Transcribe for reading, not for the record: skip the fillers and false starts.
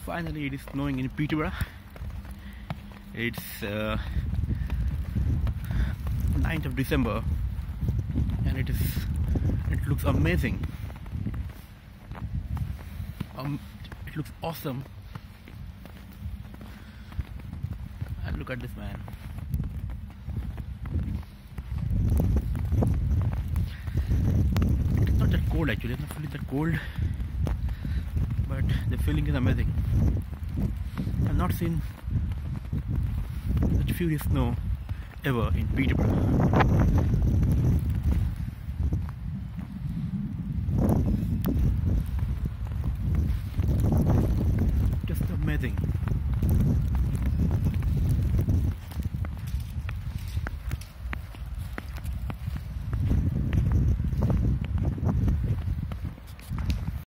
Finally, it is snowing in Peterborough. It's 9th of December, and it looks amazing. It looks awesome. And look at this, man. It's not that cold actually. It's not really that cold, but the feeling is amazing. I've not seen such furious snow ever in Peterborough.